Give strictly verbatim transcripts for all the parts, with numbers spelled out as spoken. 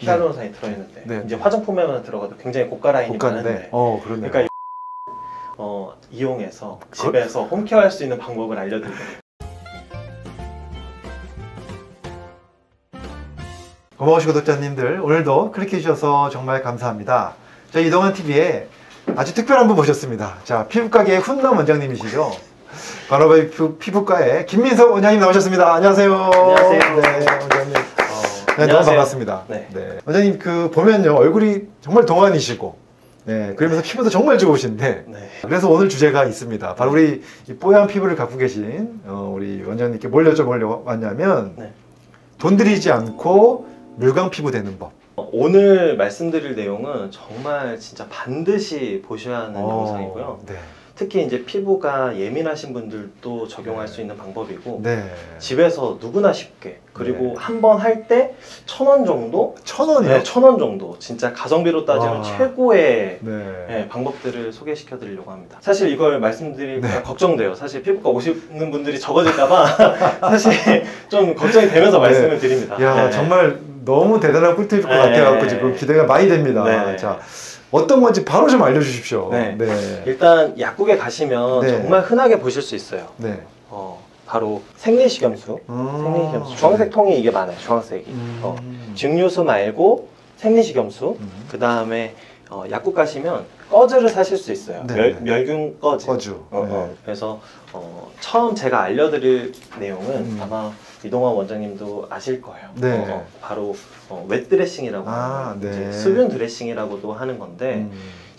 히알루론산이 네. 들어있는데 네. 이제 화장품에만 들어가도 굉장히 고가 라인이 고가인데. 많은데 어, 그러네요. 그러니까 어, 이용해서 집에서 그... 홈케어 할 수 있는 방법을 알려드리겠습니다. 고마우신 구독자님들, 오늘도 클릭해 주셔서 정말 감사합니다. 저희 이동환티비에 아주 특별한 분 모셨습니다. 자, 피부가게의 훈남 원장님이시죠. 관오바이 피부과의 김민석 원장님 나오셨습니다. 안녕하세요. 안녕하세요. 네, 원장님. 어, 네, 너무 반갑습니다. 네. 네. 원장님 그 보면요, 얼굴이 정말 동안이시고, 네, 그러면서 피부도 정말 좋으신데, 네. 그래서 오늘 주제가 있습니다. 바로 우리 이 뽀얀 피부를 갖고 계신 어, 우리 원장님께 뭘 여쭤보려고 왔냐면, 네. 돈 들이지 않고 물광 피부 되는 법. 오늘 말씀드릴 내용은 정말 진짜 반드시 보셔야 하는 어, 영상이고요. 네. 특히 이제 피부가 예민하신 분들도 적용할 네. 수 있는 방법이고 네. 집에서 누구나 쉽게 그리고 네. 한 번 할 때 천 원 정도? 천 원이요? 네, 천 원 정도 진짜 가성비로 따지면 와. 최고의 네. 네, 방법들을 소개시켜 드리려고 합니다. 사실 이걸 말씀드릴까 네. 걱정돼요. 사실 피부과 오시는 분들이 적어질까 봐 사실 좀 걱정이 되면서 네. 말씀을 드립니다. 야, 네. 정말 너무 대단한 꿀팁일 것 네. 같아요. 지금 기대가 많이 됩니다. 네. 자, 어떤 건지 바로 좀 알려주십시오. 네. 네. 일단 약국에 가시면 네. 정말 흔하게 보실 수 있어요. 네. 어, 바로 생리식염수. 음 생리식염수. 주황색 통이 이게 많아요. 주황색이. 음 어, 증류수 말고 생리식염수. 음 그 다음에 어, 약국 가시면 꺼즈를 사실 수 있어요. 네. 멸, 멸균 꺼즈. 꺼즈. 어, 네. 어. 그래서 어, 처음 제가 알려드릴 내용은 음. 아마 이동환 원장님도 아실 거예요. 네. 어, 바로 어, 웻 드레싱이라고 아, 네. 수분 드레싱이라고도 하는 건데 음.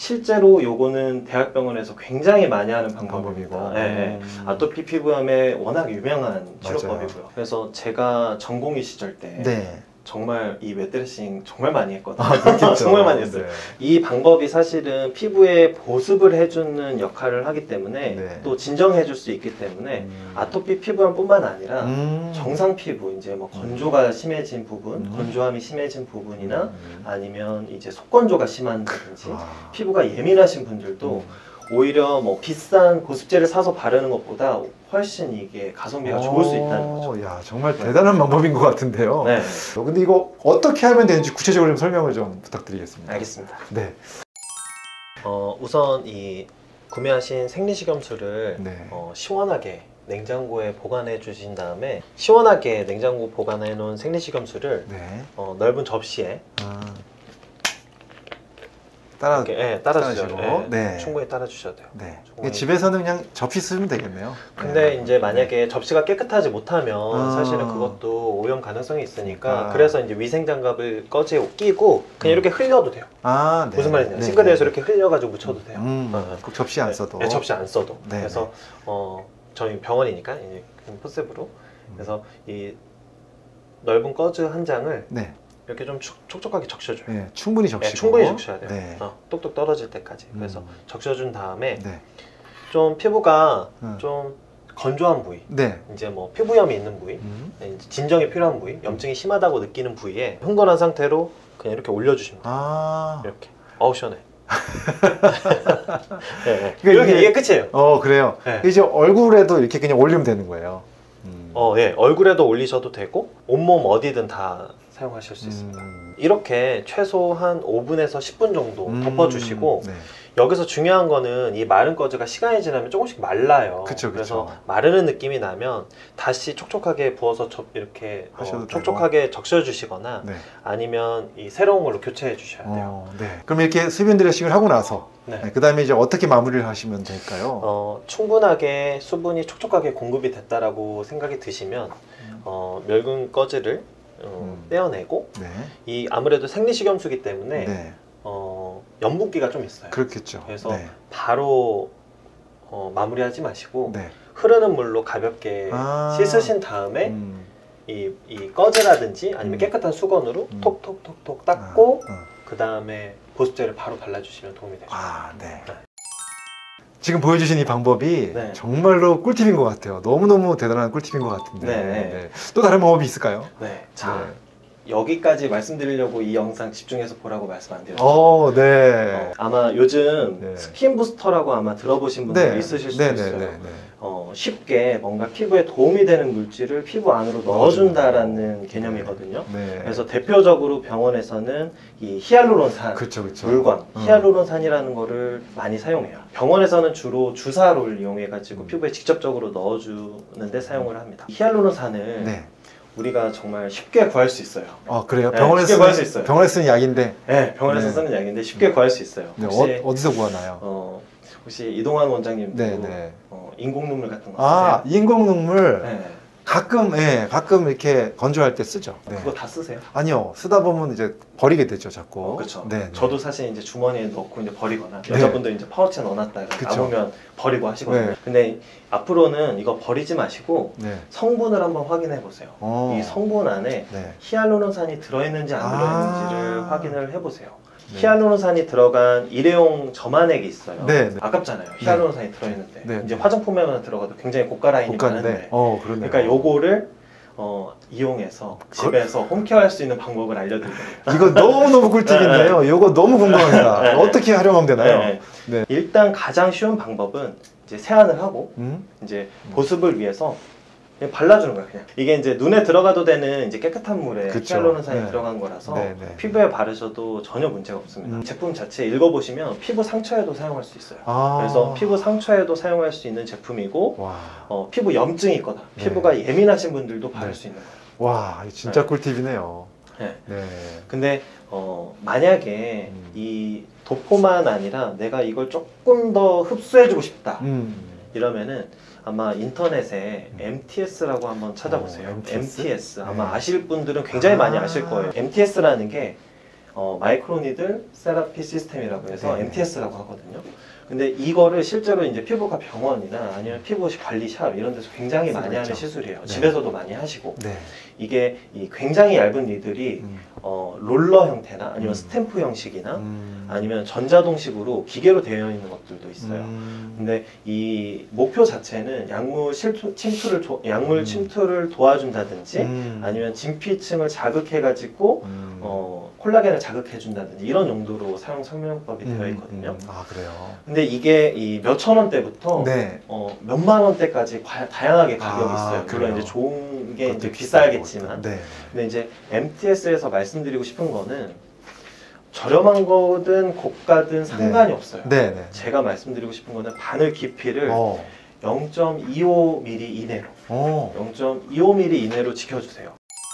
실제로 요거는 대학병원에서 굉장히 많이 하는 방법입니다. 네, 네. 음. 아토피 피부염에 워낙 유명한 치료법이고요. 맞아요. 그래서 제가 전공의 시절 때 네. 정말 이 웻 드레싱 정말 많이 했거든요. 아, 정말 많이 했어요. 네. 이 방법이 사실은 피부에 보습을 해주는 역할을 하기 때문에 네. 또 진정해 줄 수 있기 때문에 음. 아토피 피부염뿐만 아니라 음. 정상 피부, 이제 뭐 건조가 심해진 부분, 음. 건조함이 심해진 부분이나 음. 아니면 이제 속건조가 심한다든지 아. 피부가 예민하신 분들도 음. 오히려 뭐 비싼 보습제를 사서 바르는 것보다 훨씬 이게 가성비가 좋을 수 있다는 거죠. 야, 정말 네. 대단한 방법인 것 같은데요. 네. 근데 이거 어떻게 하면 되는지 구체적으로 좀 설명을 좀 부탁드리겠습니다. 알겠습니다. 네. 어, 우선 이 구매하신 생리식염수를 네. 어, 시원하게 냉장고에 보관해 주신 다음에 시원하게 냉장고 보관해 놓은 생리식염수를 네. 어, 넓은 접시에 아. 따라, 이렇게, 네, 따라주시고 네, 네. 충분히 따라주셔도 돼요. 네. 충분히. 집에서는 그냥 접시 쓰면 되겠네요. 근데 네. 이제 만약에 접시가 깨끗하지 못하면 아 사실은 그것도 오염 가능성이 있으니까 아 그래서 이제 위생장갑을 꺼지에 끼고 그냥 음. 이렇게 흘려도 돼요. 아, 네. 무슨 말이냐? 네. 싱크대에서 네. 이렇게 흘려가지고 묻혀도 돼요. 음. 어. 꼭 접시 안 써도. 네, 접시 안 써도. 네. 그래서 어, 저희 병원이니까 이제 포셉으로 음. 그래서 이 넓은 꺼즈 한 장을 네. 이렇게 좀 촉촉하게 적셔줘요. 네, 충분히 적시고. 네, 충분히 적셔야 돼요. 네. 어, 똑똑 떨어질 때까지. 음. 그래서 적셔준 다음에 네. 좀 피부가 음. 좀 건조한 부위, 네. 이제 뭐 피부염이 있는 부위, 음. 이제 진정이 필요한 부위, 염증이 심하다고 느끼는 부위에 흥건한 상태로 그냥 이렇게 올려주시면 돼요. 아 이렇게. 어우 시원해. 네, 네. 그러니까 이렇게 이게, 이게 끝이에요. 어 그래요. 네. 이제 얼굴에도 이렇게 그냥 올리면 되는 거예요. 음. 어, 예, 얼굴에도 올리셔도 되고 온몸 어디든 다 사용하실 수 있습니다. 음. 이렇게 최소 한 오 분에서 십 분 정도 음. 덮어주시고 네. 여기서 중요한 거는 이 마른 꺼즈가 시간이 지나면 조금씩 말라요. 그쵸, 그쵸. 그래서 마르는 느낌이 나면 다시 촉촉하게 부어서 저, 이렇게 어, 촉촉하게 적셔주시거나 네. 아니면 이 새로운 걸로 교체해 주셔야 돼요. 어, 네. 그럼 이렇게 수분 드레싱을 하고 나서 네. 네, 그 다음에 이제 어떻게 마무리를 하시면 될까요? 어, 충분하게 수분이 촉촉하게 공급이 됐다라고 생각이 드시면 음. 어, 멸균 꺼즈를 어, 음. 떼어내고 네. 이 아무래도 생리식염수기 때문에 네. 어, 염분기가 좀 있어요. 그렇겠죠. 그래서 네. 바로 어, 마무리하지 마시고 네. 흐르는 물로 가볍게 아 씻으신 다음에 음. 이, 이 꺼즈라든지 아니면 음. 깨끗한 수건으로 음. 톡톡톡톡 닦고 아, 어. 그 다음에 보습제를 바로 발라주시면 도움이 되죠. 아, 네. 네. 지금 보여주신 이 방법이 네. 정말로 꿀팁인 것 같아요. 너무너무 대단한 꿀팁인 것 같은데 네. 네. 또 다른 방법이 있을까요? 네. 자, 네. 여기까지 말씀드리려고 이 영상 집중해서 보라고 말씀 안 드렸죠. 어, 네. 어, 아마 요즘 네. 스킨 부스터라고 아마 들어보신 분들 네. 있으실 수도 네. 있어요. 네. 네. 네. 어, 쉽게 뭔가 피부에 도움이 되는 물질을 피부 안으로 넣어준다라는 개념이거든요. 네. 그래서 대표적으로 병원에서는 이 히알루론산 그쵸, 그쵸. 물광, 음. 히알루론산이라는 거를 많이 사용해요. 병원에서는 주로 주사를 이용해가지고 피부에 직접적으로 넣어주는데 사용을 합니다. 히알루론산을 네. 우리가 정말 쉽게 구할 수 있어요. 아 그래요? 네, 병원에서 쉽게 구할 수 있어요. 병원에서 쓰는 약인데. 네, 병원에서 네. 쓰는 약인데 쉽게 구할 수 있어요. 네, 혹시 어, 어디서 구하나요? 어, 혹시 이동환 원장님도 네, 네. 어, 인공 눈물 같은 거 쓰세요? 아 인공 눈물. 네. 가끔, 예, 가끔 이렇게 건조할 때 쓰죠. 네. 그거 다 쓰세요? 아니요, 쓰다 보면 이제 버리게 되죠, 자꾸. 어, 그렇죠. 네, 네. 저도 사실 이제 주머니에 넣고 이제 버리거나 네. 여자분들 이제 파우치에 넣어놨다가 그쵸. 남으면 버리고 하시거든요. 네. 근데 앞으로는 이거 버리지 마시고 네. 성분을 한번 확인해 보세요. 어. 이 성분 안에 네. 히알루론산이 들어있는지 안 들어있는지를 아. 확인을 해보세요. 네. 히알루론산이 들어간 일회용 점안액이 있어요. 네, 네. 아깝잖아요. 히알루론산이 들어있는데 네. 이제 화장품에만 들어가도 굉장히 고가 라인이 고가인데. 많은데 어, 그러네요. 그러니까 요거를 어, 이용해서 집에서 홈케어할 수 있는 방법을 알려드립니다. 이거 너무너무 꿀팁인데요. 이거 너무 궁금합니다. 네. 어떻게 활용하면 되나요? 네. 네. 일단 가장 쉬운 방법은 이제 세안을 하고 음? 이제 보습을 위해서 그냥 발라주는 거야 그냥. 이게 이제 눈에 들어가도 되는 이제 깨끗한 물에 그쵸. 히알루론산이 네. 들어간 거라서 네, 네. 피부에 바르셔도 전혀 문제가 없습니다. 음. 제품 자체 읽어보시면 피부 상처에도 사용할 수 있어요. 아. 그래서 피부 상처에도 사용할 수 있는 제품이고 와. 어, 피부 염증이 있거나 네. 피부가 예민하신 분들도 바를 네. 수 있는 거예요. 와, 이거 진짜 네. 꿀팁이네요. 네. 네. 근데 어, 만약에 음. 이 도포만 아니라 내가 이걸 조금 더 흡수해주고 싶다 음. 이러면은 아마 인터넷에 음. 엠티에스라고 한번 찾아보세요. 어, 엠티에스? 엠티에스 아마 네. 아실 분들은 굉장히 많이 아. 아실 거예요. 엠티에스라는 게 어, 마이크로니들 세라피 시스템이라고 해서 네. 엠티에스라고 하거든요. 근데 이거를 실제로 이제 피부과 병원이나 아니면 피부 관리샵 이런 데서 굉장히 많이 그렇죠. 하는 시술이에요. 네. 집에서도 많이 하시고 네. 이게 이 굉장히 얇은 니들이 음. 어, 롤러 형태나 아니면 음. 스탬프 형식이나 음. 아니면 전자동식으로 기계로 되어 있는 것들도 있어요. 음. 근데 이 목표 자체는 약물 실투, 침투를 도, 약물 음. 침투를 도와준다든지 음. 아니면 진피층을 자극해가지고 음. 어, 콜라겐을 자극해준다든지 이런 용도로 사용 설명법이 되어 있거든요. 음. 아, 그래요? 근데 이게 이 몇천 원대부터 네. 어, 몇만 원대까지 과- 다양하게 가격이 아, 있어요. 그래요? 물론 이제 좋은 게 이제 그것도 비싸겠지만. 네. 근데 이제 엠티에스에서 말씀드리고 싶은 거는 저렴한 거든 고가든 상관이 네. 없어요. 네, 네. 제가 말씀드리고 싶은 거는 바늘 깊이를 어. 영 점 이오 밀리미터 이내로 어. 영 점 이오 밀리미터 이내로 지켜주세요.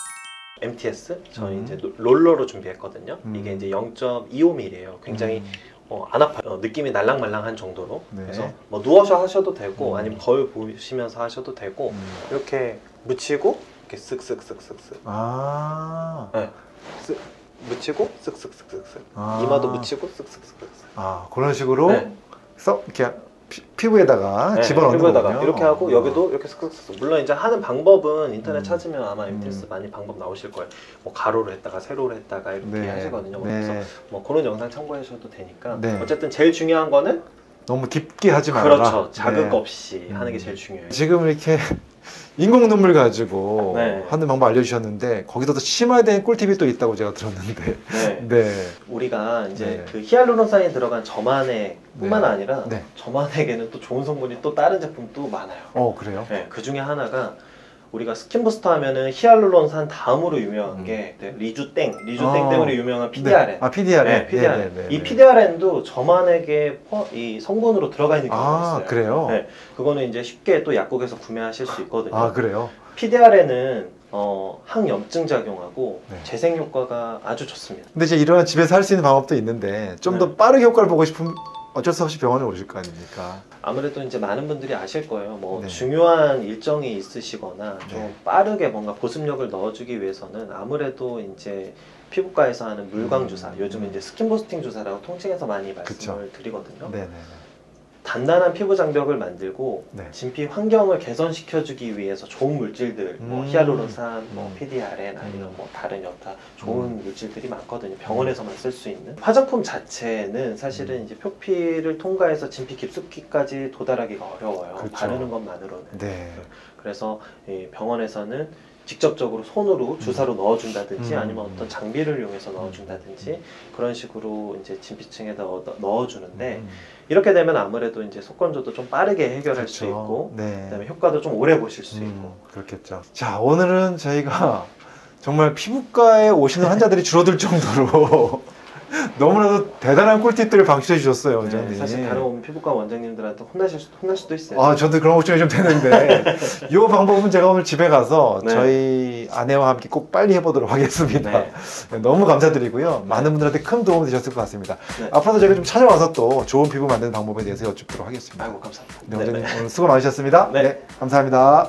엠티에스 저희 음. 이제 롤러로 준비했거든요. 음. 이게 이제 영 점 이오 밀리미터예요. 굉장히 음. 어, 안 아파요. 어, 느낌이 날랑말랑한 정도로. 네. 그래서 뭐 누워서 하셔도 되고 음. 아니면 거울 보시면서 하셔도 되고 음. 이렇게 묻히고 이렇게 쓱쓱쓱쓱쓱. 아. 네. 쓱 묻히고 쓱쓱쓱쓱쓱. 아. 이마도 묻히고 쓱쓱쓱쓱. 아, 그런 식으로 네. 써 이렇게 피, 피부에다가 네, 집어넣는 피부에다가 거군요. 이렇게 하고 여기도 이렇게 쓱쓱쓱. 물론 이제 하는 방법은 인터넷 음. 찾으면 아마 엠티에스 음. 많이 방법 나오실 거예요. 뭐 가로로 했다가 세로로 했다가 이렇게 네. 하시거든요. 네. 그래서 뭐 그런 영상 참고하셔도 되니까. 네. 어쨌든 제일 중요한 거는 너무 깊게 하지 말아라. 그렇죠. 자극 네. 없이 음. 하는 게 제일 중요해요. 지금 이렇게 인공 눈물 가지고 네. 하는 방법 알려주셨는데 거기서 더 심화된 꿀팁이 또 있다고 제가 들었는데. 네. 네. 우리가 이제 네. 그 히알루론산이 들어간 점안액뿐만 네. 아니라 네. 점안액에는 또 좋은 성분이 또 다른 제품도 많아요. 어, 그래요? 네, 그 중에 하나가 우리가 스킨부스터 하면은 히알루론산 다음으로 유명한 음. 게 네, 리주땡, 리주땡 어. 때문에 유명한 피디알엔. 네. 아, 피디알엔. 네, 피디알엔. 네, 네, 네, 이 네. 피디알엔도 점안액의 퍼- 이 성분으로 들어가 있는 경우가 아, 있어요. 그래요? 네, 그거는 이제 쉽게 또 약국에서 구매하실 수 있거든요. 아, 그래요? 피디알엔은 어, 항염증 작용하고 네. 재생 효과가 아주 좋습니다. 근데 이제 이런 집에서 할 수 있는 방법도 있는데 좀 더 네. 빠르게 효과를 보고 싶으면 어쩔 수 없이 병원에 오실 거 아닙니까? 아무래도 이제 많은 분들이 아실 거예요. 뭐 네. 중요한 일정이 있으시거나 좀 네. 빠르게 뭔가 보습력을 넣어주기 위해서는 아무래도 이제 피부과에서 하는 물광 주사, 음. 요즘은 이제 스킨 부스팅 주사라고 통칭해서 많이 말씀을 그쵸. 드리거든요. 네네. 단단한 피부 장벽을 만들고 네. 진피 환경을 개선시켜주기 위해서 좋은 물질들, 뭐 음. 히알루론산, 뭐 음. 피디알엔 아니면 음. 뭐 다른 여타 좋은 음. 물질들이 많거든요. 병원에서만 쓸 수 있는 화장품 자체는 사실은 음. 이제 표피를 통과해서 진피 깊숙이까지 도달하기가 어려워요. 그렇죠. 바르는 것만으로는. 네. 그래서 이 병원에서는 직접적으로 손으로 주사로 음. 넣어준다든지 음. 아니면 어떤 장비를 이용해서 넣어준다든지 그런 식으로 이제 진피층에 넣어, 넣어주는데 음. 이렇게 되면 아무래도 이제 속건조도 좀 빠르게 해결할 그렇죠. 수 있고 네. 그다음에 효과도 좀 오래 보실 수 음, 있고 그렇겠죠. 자, 오늘은 저희가 정말 피부과에 오시는 환자들이 줄어들 정도로 너무나도 대단한 꿀팁들을 방출해 주셨어요, 원장님. 네, 사실 다른 오면 피부과 원장님들한테 혼나실 수, 혼날 수도 있어요. 아, 저도 그런 걱정이 좀 되는데 이 방법은 제가 오늘 집에 가서 네. 저희 아내와 함께 꼭 빨리 해보도록 하겠습니다. 네. 너무 감사드리고요. 많은 분들한테 큰 도움이 되셨을 것 같습니다. 네. 앞으로도 저희가 좀 찾아와서 또 좋은 피부 만드는 방법에 대해서 여쭙도록 하겠습니다. 아이고 감사합니다. 네, 원장님 네. 오늘 수고 많으셨습니다. 네. 네, 감사합니다.